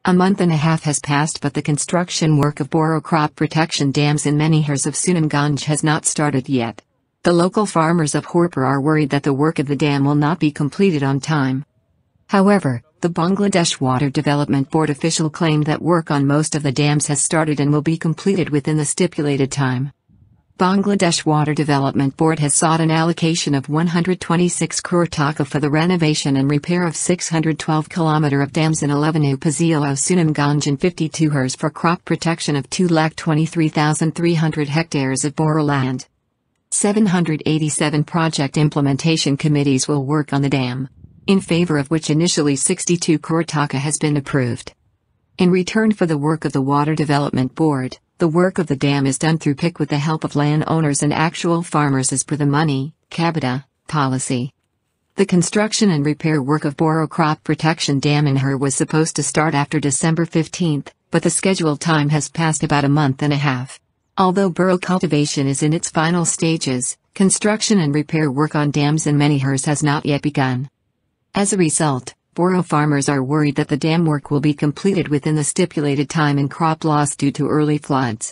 A month and a half has passed, but the construction work of Boro crop protection dams in Menihars of Sunamganj has not started yet. The local farmers of Horpur are worried that the work of the dam will not be completed on time. However, the Bangladesh Water Development Board official claimed that work on most of the dams has started and will be completed within the stipulated time. Bangladesh Water Development Board has sought an allocation of 126 crore taka for the renovation and repair of 612 km of dams in 11 Upazila of Sunamganj and 52 hers for crop protection of 223,300 hectares of Boro land. 787 project implementation committees will work on the dam, in favor of which initially 62 crore taka has been approved. In return for the work of the Water Development Board, the work of the dam is done through PIC with the help of landowners and actual farmers as per the money, Kabita, policy. The construction and repair work of Boro Crop Protection Dam in Her was supposed to start after December 15, but the scheduled time has passed about a month and a half. Although Boro cultivation is in its final stages, construction and repair work on dams in Menihars has not yet begun. As a result, Boro farmers are worried that the dam work will be completed within the stipulated time and crop loss due to early floods.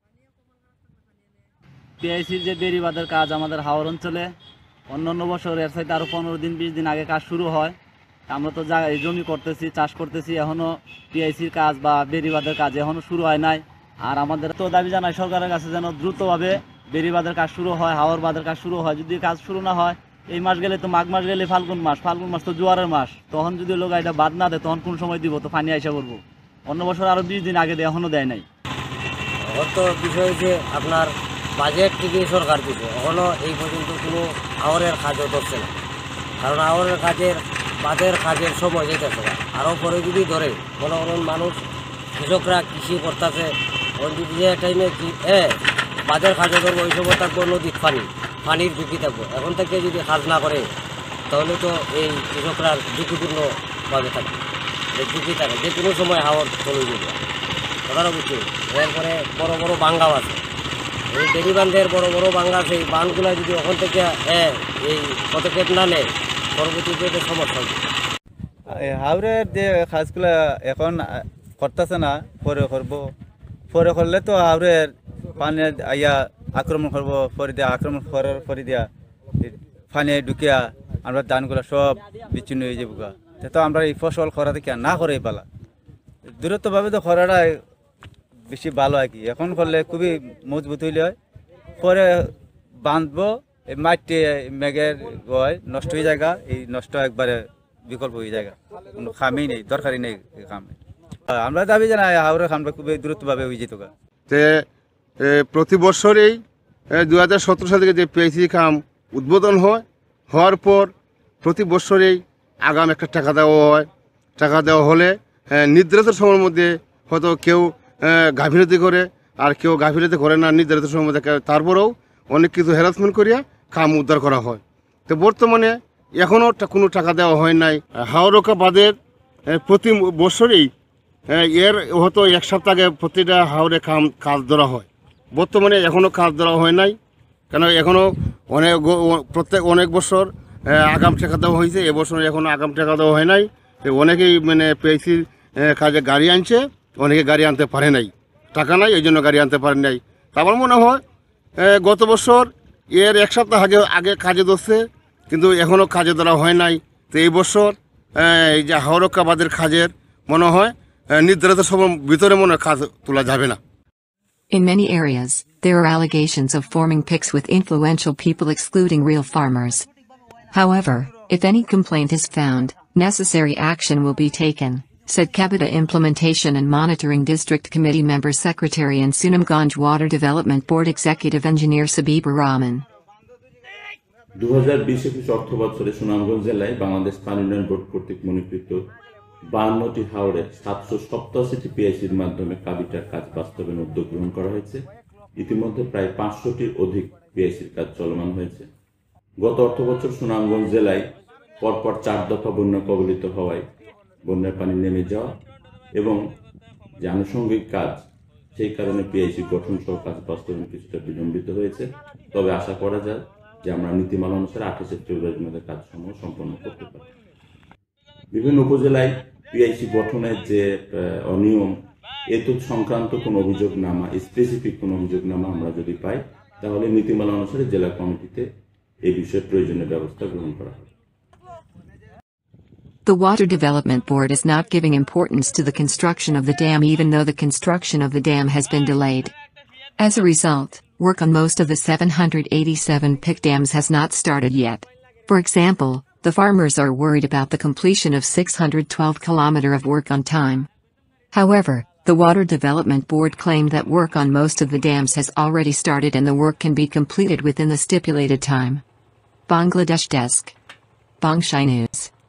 পিআইসির যে বেড়িবাঁধের কাজ আমাদের হাওর অঞ্চলে অন্যান্য বছরের চাইতে আরো 15 দিন 20 দিন আগে কাজ শুরু হয়। আমরা তো জমি করতেছি, চাষ করতেছি, এখনো পিআইসির কাজ বা বেড়িবাঁধের কাজ এখনো শুরু হয় নাই। আর আমাদের তো দাবি জানাই সরকারের কাছে যেন দ্রুতভাবে বেড়িবাঁধের কাজ শুরু হয়, হাওর বাঁধের কাজ শুরু হয়। যদি কাজ শুরু না হয়, এই মাস গেলে তো মাঘ মাস গেলে ফাল্গুন মাস তো জোয়ারের মাস, তখন যদি লোক এটা বাদ না দেয় তখন কোন সময় দিব, তো পানি আইসা করবো। অন্য বছর আরো 20 দিন আগে দেয়, এখনো দেয় নাই। অত বিষয় যে আপনার বাজেট থেকে সরকার দিবে, এখনো এই পর্যন্ত কোনো হাওরের কাজও ধরছে না। কারণ হাওরের কাজের বাঁধের কাজের সময় যেতেছে না, আরও পরে যদি ধরে মনে করেন মানুষ কৃষকরা কৃষি করতেছে, যদি যে টাইমে বাঁধের কাজও ধরবো ওই সময় থাকবো নদীর পানির ঝুঁকি থাকবো। এখন থেকে যদি কাজ না করে তাহলে তো এই কৃষকরা ঝুঁকিপূর্ণভাবে থাকবে, ঝুঁকি থাকে যে কোনো সময় হাওর চলে যাবে। কথাটা বুঝছি। এরপরে বড় বড় বাঙ্গাও আছে, এই বেড়িবাঁধের বড় বড় বাঙ্গা আছে, এই বাঁধগুলো যদি ওখান থেকে এই পদক্ষেপ না নেয় পরবর্তীতে সমস্যা হবে। হাওরের যে কাজগুলো এখন করতেছে না, পরে করবো। পরে করলে তো হাওরের পানি আইয়া আক্রমণ করবো, পরে দিয়া আক্রমণ করার পরে দিয়া পানি ঢুকিয়া আমরা ধানগুলো সব বিচ্ছিন্ন হয়ে যাবো। তো আমরা এই ফসল করা থেকে না করে পালা দূরত্বভাবে তো করাটা বেশি ভালো আর কি। এখন করলে খুবই মজবুত হইলে হয়, পরে বাঁধবো এই মাটি মেঘের হয় নষ্ট হয়ে জায়গা, এই নষ্ট একবারে বিকল্প হয়ে জায়গা, কোনো খামই নেই, দরকারই নেই খাম। আমরা দাবি জানাই হাওড়ের খামটা খুবই দূরত্বভাবে হয়ে যেত। প্রতি বছরেই 2017 সাল থেকে যে পিআইসি খাম উদ্বোধন হওয়ার পর প্রতি বছরেই আগাম একটা টাকা দেওয়া হয়। টাকা দেওয়া হলে নির্ধারিত সময়ের মধ্যে হয়তো কেউ গাফিলতি করে আর কেউ গাফিলতি করে না নির্ধারিত সময়ের মধ্যে, তারপরেও অনেক কিছু হ্যারাসমেন্ট করিয়া খাম উদ্ধার করা হয়। তো বর্তমানে এখনও কোনো টাকা দেওয়া হয় নাই। হাওরকা বাঁধের প্রতি বছরেই এর হয়তো এক সপ্তাহ আগে প্রতিটা হাওরে কাজ ধরা হয়। বর্তমানে এখনও কাজ ধরা হয় নাই, কেন এখনও অনেক বছর আগাম টাকা দেওয়া হয়েছে, এবছর এখনও আগাম টাকা দেওয়া হয় নাই। অনেকেই মানে পিআইসির কাজে গাড়ি আনছে, অনেকে গাড়ি আনতে পারে নাই, টাকা নাই, এই জন্য গাড়ি আনতে পারে নাই। আমার মনে হয় গত বছর এর এক সপ্তাহ আগে কাজে ধরছে, কিন্তু এখনও কাজে ধরা হয় নাই। তো এই বছর এই যে হাওরকা বাঁধের কাজের মনে হয় নির্ধারিত সময়ের ভিতরে মনে কাজ তোলা যাবে না। In many areas, there are allegations of forming PICs with influential people excluding real farmers. However, if any complaint is found, necessary action will be taken, said Kabita Implementation and Monitoring District Committee Member Secretary and Sunamganj Water Development Board Executive Engineer Sabibur Rahman. 2020-21 অর্থ বছরে সুনামগঞ্জ জেলায় বাংলাদেশ পানি উন্নয়ন board কর্তৃক মনোনীত 52টি হাওরে 787টি পিআইসির মাধ্যমে কাবিটার কাজ বাস্তবায়ন উদ্যোগ গ্রহণ করা হয়েছে। ইতিমধ্যে প্রায় 500টির অধিক পিআইসির কাজ চলমান হয়েছে। গত অর্থ বছর সুনামগঞ্জ জেলায় পরপর 4 দফা বন্যা কবলিত হওয়ায় বন্যার পানি নেমে যাওয়া এবং যে আনুষঙ্গিক কাজ, সেই কারণে পিআইসি গঠন সহ কাজ বাস্তবায়ন কিছুটা বিলম্বিত হয়েছে। তবে আশা করা যায় যে আমরা নীতিমালা অনুসারে 28 ফেব্রুয়ারির মধ্যে কাজসমূহ সম্পন্ন করতে পারি। বিভিন্ন উপজেলায় পিআইসি গঠনের যে অনিয়ম এত সংক্রান্ত কোনো অভিযোগনামা, স্পেসিফিক কোনো অভিযোগনামা আমরা যদি পাই, তাহলে নীতিমালা অনুসারে জেলা কমিটিতে এই বিষয়ে প্রয়োজনীয় ব্যবস্থা গ্রহণ করা হবে। The Water Development Board is not giving importance to the construction of the dam even though the construction of the dam has been delayed. As a result, work on most of the 787 PIC dams has not started yet. For example, the farmers are worried about the completion of 612 km of work on time. However, the Water Development Board claimed that work on most of the dams has already started and the work can be completed within the stipulated time. Bangladesh Desk. Bangshai News.